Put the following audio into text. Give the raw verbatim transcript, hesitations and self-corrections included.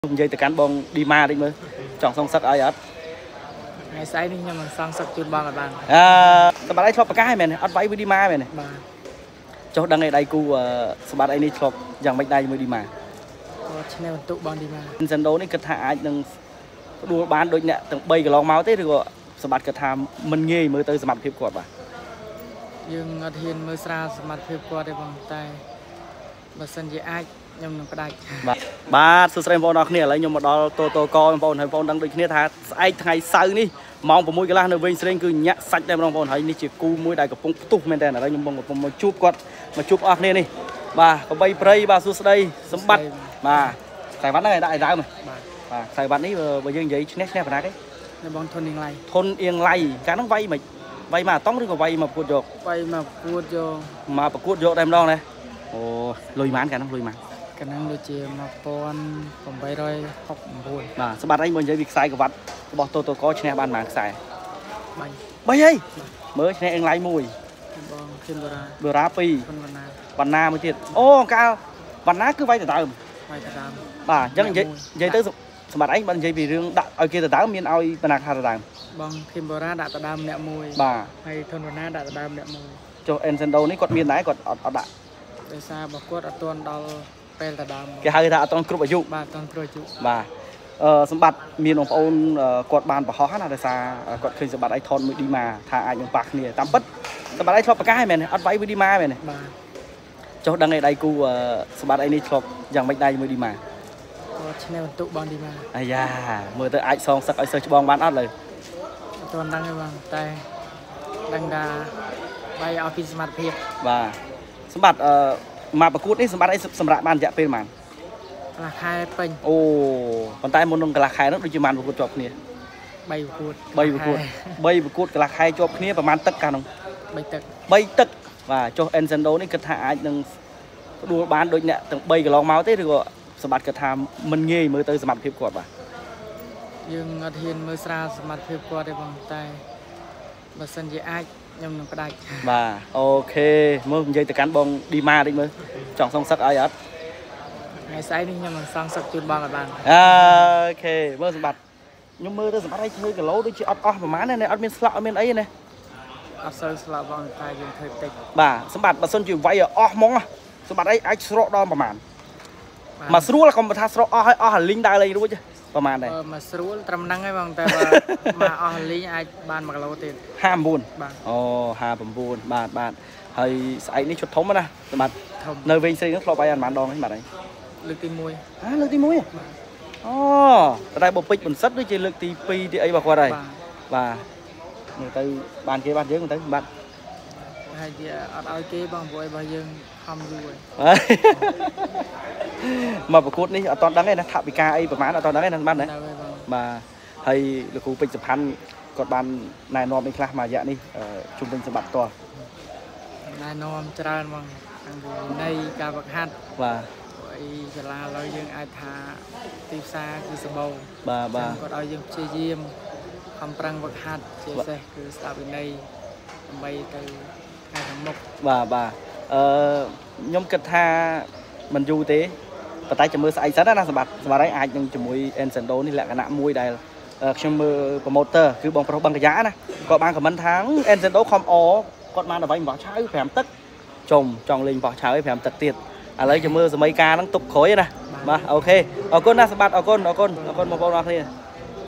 និយាយទៅកាន់បងឌីម៉ាតិចមើលចង់សងសឹកឲ្យអត់ថ្ងៃស្អែកនេះខ្ញុំនឹងសងសឹកជូនបងឲ្យបានអឺសម្បត្តិឯងធ្លាប់ប្រកាសមែនអត់វាយvớiឌីម៉ាមែនបាទចុះដឹងឯដៃគូសម្បត្តិឯនេះធ្លាប់យ៉ាងម៉េចដែរជាមួយឌីម៉ាគាត់ឈ្នះបន្ទុកបងឌីម៉ាសិនដូនេះគិតថាអាចនឹងផ្ដួលបានដូចអ្នកទាំងបីកន្លងមកទេឬក៏សម្បត្តិគិតថាមិនងាយមើលទៅសមត្ថភាពគាត់បាទយើងអត់ហ៊ានមើលស្រាលសមត្ថភាពគាត់ទេបងតែបើសិនជាអាចខ្ញុំនឹងផ្ដាច់បាទបាទសួស្តីបងប្អូនអរគ្នាឥឡូវខ្ញុំមកដល់តូតូកបងប្អូនហើយបងប្អូនដឹងដូចគ្នាថាស្អែកថ្ងៃសៅរ៍នេះម៉ោង 6 កន្លះនៅវិញស្រេងគឺញាក់សាច់តែបងប្អូនហើយនេះជាគូមួយដែលកំពុងផ្ទុះមែនតើឥឡូវខ្ញុំកំពុងមកជួបគាត់មកជួបអស់គ្នានេះបាទកបីព្រៃបាទសួស្តីសម្បត្តិបាទខ្សែវ៉ាត់ហ្នឹងឲ្យដាក់ឲ្យដើមបាទបាទខ្សែវ៉ាត់នេះបើយើងនិយាយឈ្នះឈ្នះបណ្ណាគេនៅបងធនអៀងឡៃធនអៀងឡៃកាលហ្នឹងវាយមិនវាយមកអាតង់ឬក៏វាយមកប្រកួតយកវាយមកប្រកួតយកមកប្រកួតយកតែម្ដងណាអូលុយម៉ានកាលហ្នឹងលុយម៉ានកាលហ្នឹងដូចជាmột nghìn tám trăm sáu mươi chín បាទសម្បត្តិអីមកនិយាយពីខ្សែក្រវ៉ាត់របស់តូតូកឈ្នះបានប៉ុន្មានខ្សែ 3 3ហីមើលឈ្នះអៀងឡៃមួយបងជិនបូរ៉ាបូរ៉ាពីរវណ្ណាវណ្ណាមួយទៀតអូកាលវណ្ណាគឺវាយទៅដើមវាយទៅដើមបាទអញ្ចឹងនិយាយនិយាយទៅសម្បត្តិអីបើនិយាយពីរឿងដាក់ឲ្យគេទៅដើមមានឲ្យបណ្ណាថាទៅដើមបងភីមបូរ៉ាដាក់ទៅដើមម្នាក់មួយបាទហើយធនវណ្ណាដាក់ទៅដើមម្នាក់មួយចុះអេនសេនដូនេះគាត់មានដែរគាត់អត់អត់ដាក់ដោយសារបើគាត់អត់ទាន់ដល់ពេលទៅដើមគេហៅថាអត់ទាន់គ្រប់អាយុបាទអត់ទាន់គ្រប់អាយុបាទអឺសម្បត្តិមានបងប្អូនគាត់បានបង្ហោះណាដោយសារគាត់ឃើញសម្បត្តិអីថនមួយឌីម៉ាថាអាចនឹងប៉ះគ្នាតាមពិតសម្បត្តិអីធ្លាប់ប្រកាសមែនអត់វាយvớiឌីម៉ាមែនបាទចុះដឹងឯដៃគូសម្បត្តិអីនេះធ្លាប់យ៉ាងម៉េចដែរជាមួយឌីម៉ាគាត់ឈ្នះបន្ទុកបងឌីម៉ាអាយ៉ាមើលទៅអាចសងសឹកឲ្យសិស្សច្បងបានអត់លើអត់ទាន់ដឹងទេបងតែដឹងថាវាយឲ្យពីសមត្ថភាពបាទសម្បត្តិអឺមកប្រកួតនេះសម្បត្តិអីសម្រាប់បានរយៈពេលប៉ុន្មានកន្លះខែពេញអូប៉ុន្តែមុននឹងកន្លះខែនោះដូចជាបានប្រកួតជាប់គ្នា 3ប្រកួត 3ប្រកួត3ប្រកួតកន្លះខែជាប់គ្នាប្រហែលទឹកកាលនោះ 3ទឹក 3ទឹកបាទចុះអេនសេនដូនេះគិតថាអាចនឹងផ្ដួលបានដូចអ្នកទាំង3កន្លងមកទេឬក៏សម្បត្តិគិតថាមិនងាយមើលទៅសមត្ថភាពគាត់បាទយើងអត់ហ៊ានមើលស្រាលសមត្ថភាពគាត់ទេបងតែបើសិនជាអាចខ្ញុំនឹងផ្ដាច់បាទអូខេមើលនិយាយទៅកាន់បងឌីម៉ាតិចមើលចង់សងសឹកឲ្យអត់ថ្ងៃស្អែកនេះខ្ញុំនឹងសងសឹកជូនបងឲ្យបានអូខេមើលសម្បត្តិខ្ញុំមើលទៅសម្បត្តិឲ្យធ្វើគីឡូដូចជាអត់អស់ប្រហែលណាអត់មានស្លាក់អត់មានអីណាអត់សូវស្លាប់បងតែយើងធ្វើតិចបាទសម្បត្តិបើសិនជាវាយឲ្យអស់ហ្មងសម្បត្តិអីអាចស្រកដល់ប្រហែលមកស្រួលកុំថាស្រកអស់ឲ្យអស់លីងដើរលេងរួចប្រហែលដែរមកស្រួលត្រឹមហ្នឹងហើយបងតែបើមកអស់លីងអាចបានមួយគីឡូទៀតห้าสิบเก้าបាទអូห้าสิบเก้าបាទបាទហើយស្អែកនេះឈុតធំណាសម្បត្តិធំនៅវិញស្រីហ្នឹងធ្លាប់វាយអានបានដងហ្នឹងបាទអីលើកទី1 ហ៎លើកទី1អូតែបើពេជ្របន្សិតដូចជាលើកទីពីរទីអីរបស់គាត់ហើយបាទមើលទៅបានគេបានយើងទៅបាទហើយជាអត់ឲ្យគេបងព្រោះរបស់យើងខំយូរហើយមកប្រកួតនេះអត់តដឹងទេណាថាវិការអីប្រហែលអត់តដឹងទេណាបាទណាបាទហើយលោកគ្រូពេជ្រសុផាន់គាត់បានណែនាំអីខ្លះមួយរយៈនេះជុំវិញសម្បត្តិផ្ទាល់ណែនាំច្រើនហ្មងខាងនៃការវឹកហាត់បាទអីសាលាឡើយយើងអាចថាទីផ្សារគឺសម្បូរបាទបាទគាត់ឲ្យយើងព្យាយាមខំប្រឹងវឹកហាត់ជាពិសេសគឺស្ដាប់វិន័យដើម្បីទៅថ្ងៃខាងមុខបាទបាទអឺខ្ញុំគិតថាមិនយូរទេប៉ុន្តែចាំមើលស្អែកសិនណាសម្បត្តិសម្បត្តិឯងអាចនឹងជាមួយ Ensendo នេះលក្ខណៈមួយដែលខ្ញុំមើល promoter គឺបងប្រុសបឹងកយ៉ាណាគាត់បានខមមិនថា Ensendo ខំអគាត់បានអ្វីបោះឆៅប្រាំទឹកចុំចង់លេងបោះឆៅឲ្យប្រាំទឹកទៀតឥឡូវចាំមើលសម័យកាលហ្នឹងទុកក្រោយណាបាទអូខេអរគុណណាសម្បត្តិអរគុណអរគុណអរគុណបងប្អូនអរគ្នា